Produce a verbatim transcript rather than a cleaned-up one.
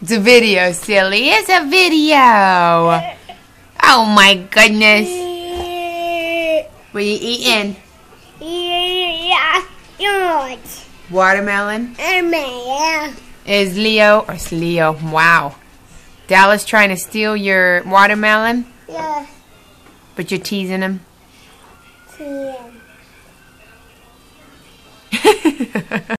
It's a video, silly. It's a video. Oh my goodness. What are you eating? Watermelon? Is Leo, or is Leo, wow. Dallas trying to steal your watermelon? Yeah. But you're teasing him? Yeah.